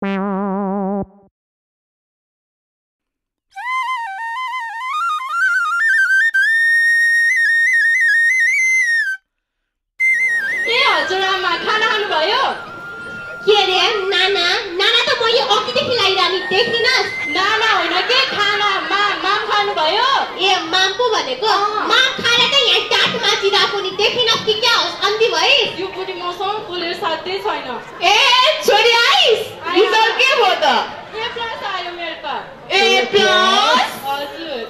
हजुरआमा खाना खानुभयो? के रे नाना? नाना त मैले अघिदेखि लाइरानी देखिनस्? नाना होइन के खाना माम खानुभयो? ए माम पो भनेको माम खाएर त यहाँ टाट माचिरहेको नि देखिनस् कि क्या होस् अन्धी भइ? यो पुरी मसँग बोलेर साध्यै छैन। ए छोरी आइस रिजल्ट के भयो त? A+ आयो मेरो त। A+? हजुर।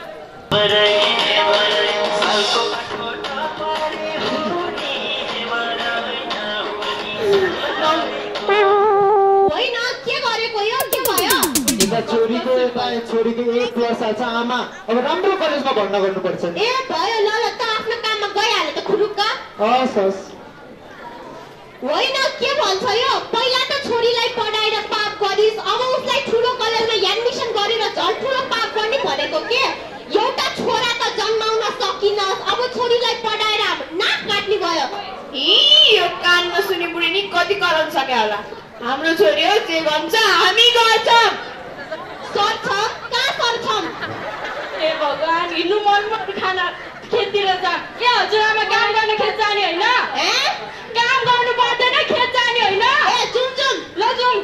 होइन के गरेको यो के भयो? छोरीको A+ आएछ आमा अब राम्रो कलेजमा भर्ना गर्नुपर्छ नि। ए भयो ल त आफ्नो काममा गइहाले त खुरुक्क। हस् होइन के भन्छ यो? पहिला त छोरीलाई पढाएर पाप गरिस् अब उसलाई ठुलो कलेजमा एडमिसन गरेर झन् ठुलो पाप गर्ने भनेको के? एउटा छोरा त जन्माउन सकिनस् अब छोरीलाई पढाएर नाक काट्ने भयो। यो कान नसुने बुढी नि कति कराउन सक्यो होला। हाम्रो छोरी हो जे भन्छ हामी गर्छौँ। सर्छौँ कहाँ सर्छौँ? ए भगवान हिँड्नु मन खाना खेततिर जा। ए हजुरआमा काम गर्न खेत जाने होइन? काम गर्नु पर्दैन खेत जाने होइन? ए जुम जुम ल जाउँ।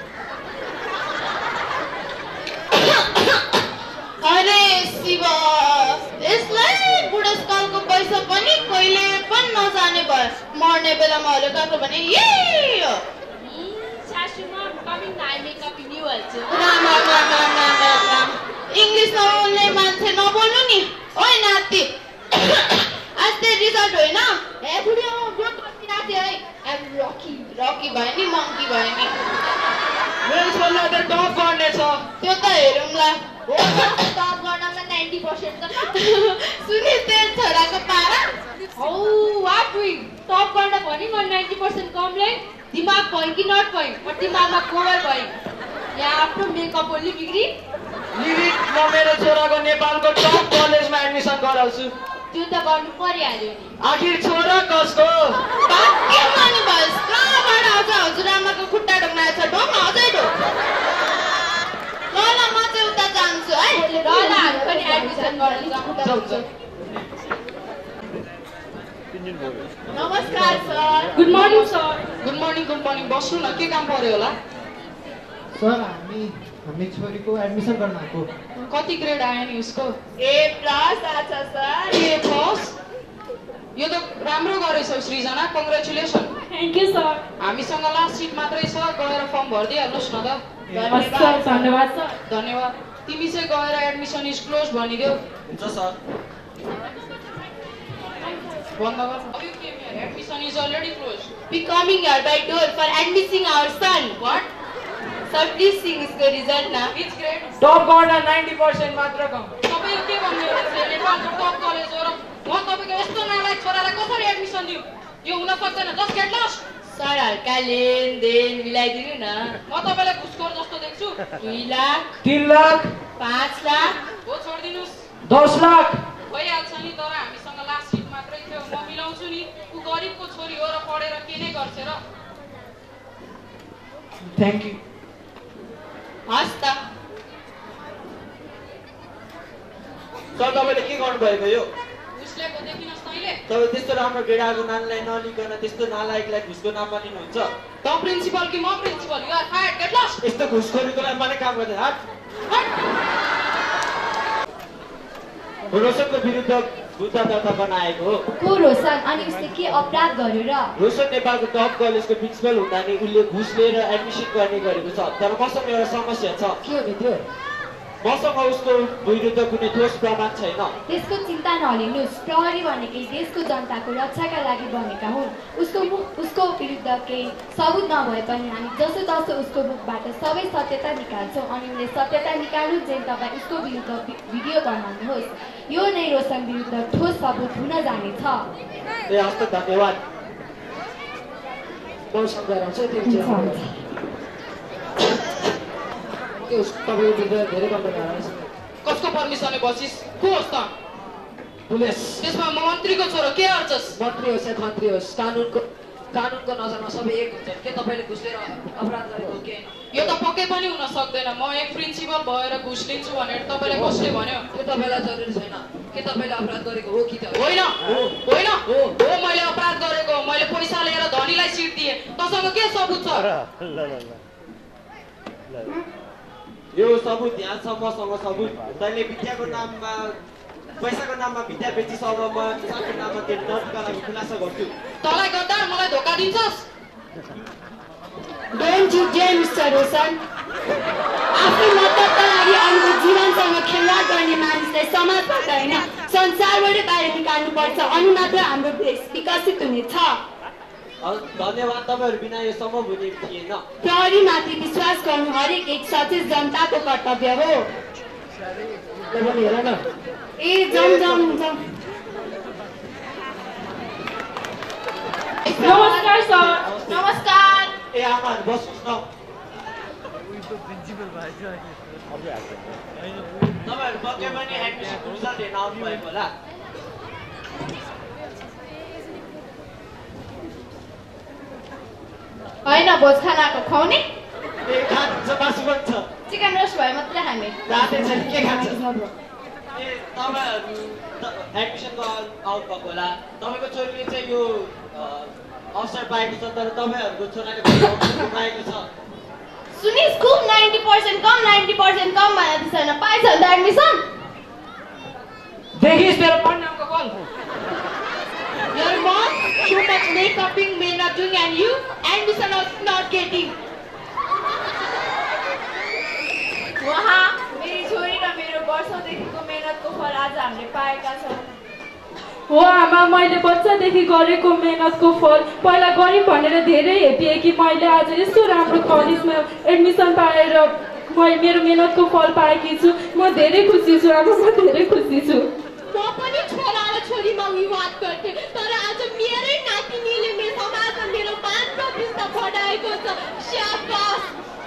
अरे शिव यसलाई बुढेसकालको पैसा पनि कहिले पनि नजाने भयो। मर्ने बेलामा हलो काको भने यही हो। सासूमा कमिङ आई मेकअप न्यू हाल्छु। राम इङ्ग्लिस नबोल्ने मान्छे नबोल्नु नि। ओइ नाति आज त्यो रिजल्ट होइन? ए बुढी ग्रुप बसिरहेको थियो है। आम रकी भयो नि मङ्की भयो नि। मेरो छोरीलाई त टप गर्ने छ। त्यो त हेरौँला। टप गर्नमा 90% त सुनि तेरो छोराको पारा हौ वाट डुइङ टप गर्न भनि म 90% कमले दिमाग भयो कि नट भयो म दिमागमा कोवर भयो। यहाँ आफ्नो मेकअप ओन्ली बिग्री। लिमिट म मेरो छोराको नेपालको टप कलेजमा एडमिसन गराउँछु। त्यो त गर्नु परिहाल्यो नि। आखिर छोरा कसको? के माने भएस कहाँबाट आउँछ हजुरआमाको खुट्टा ढोक्ना छ ढोक अझै ढोक। ल म चाहिँ उता जान्छु है। ल हामी पनि एडमिसन गर्न जाउँ। नमस्कार sir. Good morning sir. Good morning बस्नु न के काम पर्यो होला? सर हामी छोरीको एडमिसन गर्न आएको। कति ग्रेड आयो नि उसको? A+ आछ सर। A+? यो त राम्रो गरेछौ Srijana congratulation. Thank you sir. हामीसँग लास्ट सिट मात्रै छ गएर फर्म भरिदिइहाल्नुहोस् न त। धन्यवाद सर। धन्यवाद। तिमी चाहिँ गएर एडमिसन इज क्लोज भनिदेऊ। हुन्छ सर। बन्द गर। Admission is already close. We coming here by door for admitting our son. What? Sir, please sing उसको रिजल्ट न। Which grade? टप गर्न 90% मात्र कम। तपाईँ के भन्नुहुन्छ? नेपालको टप कलेज हो र म तपाईँको यस्तो नालायक छोरालाई कसरी एडमिसन दिउँ? यो हुन सक्दैन। Just get lost. सर हल्का लेनदेन मिलाइदिनु न। म तपाईँलाई घुसखोर जस्तो देख्छु। 2 लाख 3 लाख 5 लाख हो छोडिदिनुहोस्। 10 लाख भइहाल्छ नि तर हामीसँग लास्ट सिट मात्रै थियो। म मिलाउँछु नि। ऊ गरिबको छोरी हो र पढेर के नै गर्छ र। Thank you. हस् त। सर तपाईँले के गर्नुभएको यो? उसले को देखिनस् तैँले? तपाईँ त्यस्तो राम्रो ग्रेड आएको नानीलाई नलिकन त्यस्तो नालायकलाई घुसको नाममा लिनुहुन्छ? त प्रिन्सिपल कि म principal? You are fired. Get lost. यस्तो घुसखोरीको लागि मात्रै काम गर्दैन। रोशनको विरुद्ध मुद्दा दर्ता गर्न आएको हो। को रोशन? अनि उसले के अपराध गर्यो र? रोशन नेपालको टप कलेजको प्रिन्सिपल हुँदा नि उसले घुस लिएर एडमिसन गर्ने गरेको छ। तर मसँग एउटा समस्या छ। के हो नि त्यो? मसँग उसको विरुद्ध कुनै ठोस प्रमाण छैन। त्यसको चिन्ता नलिनुहोस्। प्रहरी भनेकै देशको जनताको रक्षाका लागि बनेका हुन्। उसको विरुद्ध केही सबुत नभए पनि हामी जसो तसो उसको मुखबाट सबै सत्यता निकाल्छौँ अनि उसले सत्यता निकाल्नु चाहिँ तपाईँ उसको विरुद्ध भिडियो बनाउनुहोस्। यो नै रोशन विरुद्ध ठोस सबुत हुन जानेछ। ए हस्त धन्यवाद। मसँग गराउँछ त्यो तपाईँको विरुद्ध धेरै कम्प्लेन आएको छ। कसको पर्मिसनले बसिस? को होस् त? पुलिस। त्यसमा म मन्त्रीको छोरो के गर्छस्? मन्त्री होस् या मन्त्री होस् कानुनको नजरमा सबै एक हुन्छन् के तपाईँले घुस लिएर अपराध गरेको के यो त पक्कै पनि हुन सक्दैन म एक प्रिन्सिपल भएर घुस लिन्छु भनेर तपाईँलाई कसले भन्यो त्यो तपाईँलाई जरुरी छैन के तपाईँले अपराध गरेको हो कि त होइन होइन हो मैले अपराध गरेको मैले पैसा लिएर धनीलाई सिट दिएँ तसँग के सबुत छ यो सबुत यहाँ छ मसँग सबुत तैँले विद्याको नाममा पैसाको नाममा विद्या बेचिस अब म किसानको नाममा त्यो नदीका लागि खुलासा गर्छु तँलाई गद्दार मलाई धोका दिन्छस् Don't you dare, Mr. Rosan. आफ्नो मतका लागि अरूको जीवनसँग खेलवाड गर्ने मानिसलाई समाजबाट होइन संसारबाट बाहिर निकाल्नुपर्छ अनि मात्र हाम्रो देश विकसित हुनेछ धन्यवाद तपाईँहरू बिना यो सम्भव हुने थिएन प्रहरीमाथि विश्वास गर्नु हरेक एक सचेत जनताको कर्तव्य हो हेर न ए जाउँ नमस्कार सर नमस्कार ए आमाहरू बस्नुहोस् न तपाईँहरू पक्कै पनि एडमिसनको रिजल्ट हेर्न आउनु भएको होला होइन भोज खानाको खुवाउने ए खान्छ मासु पनि छ चिकन रोस्ट भयो मात्रै हामी रातै छ के खान्छ ए तपाईँहरू एडमिसनको आउनु भएको होला तपाईँको छोरीले चाहिँ यो अवसर पाएको छ तर तपाईँहरूको छोराले गुमाएको छ सुनिस खुब 90% कम 90% कम भनेर छैन पाइछ नि त एडमिसन देखिस् तेरो परिणामको फल Your mom, so much makeuping, may not doing, and you, admission not getting. उहाँ मेरी छोरी र मेरो वर्षौंदेखिको मेहनतको फल आज हामीले पाएका छौँ हो आमा मैले बच्चादेखि गरेको मेहनतको फल पहिला गरिब भनेर धेरै हेपिए कि मैले आज यस्तो राम्रो कलेजमा एडमिसन पाएर मेरो मेहनतको फल पाएकी छु म धेरै खुसी छु आमा म धेरै खुसी छु म पनि छोरा र छोरीमा विवाद गर्थे तर आज मेरै नातिनीले मेरो समाजमा मेरो मान प्रतिष्ठा बढाएको छ शाबास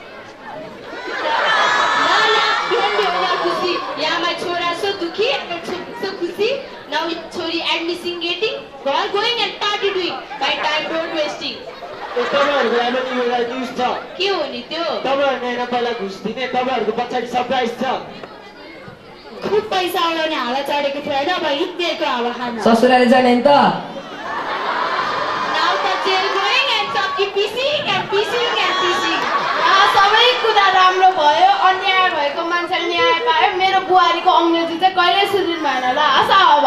खुसी यहाँ my छोरा so दुखी and so खुसी now छोरी admission getting girl going and party doing my time don't wasting तपाईँहरूको लागि पनि एउटा न्युज छ के हो नि त्यो तपाईँहरूले होइन पहिला घुस दिने तपाईँहरूको पछाडि सरप्राइज छ खुब पैसा उडाउने हाला चढेको थियो होइन अब हिँडेको हावा खान ससुराले जाने नि त now the jail going and keep pissing and pissing and pissing सबै कुरा राम्रो भयो अन्याय भएको मान्छेले न्याय पायो मेरो बुहारीको अङ्ग्रेजी चाहिँ कहिल्यै सुनिनु भएन ल आशा अब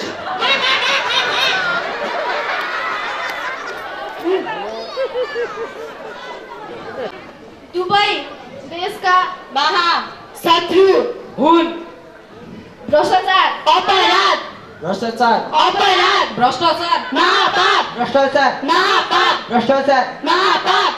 दुबई देशका महा शत्रु हुन् भ्रष्टाचार अपराध भ्रष्टाचार अपराध भ्रष्टाचार महापाप भ्रष्टाचार महापाप भ्रष्टाचार महापाप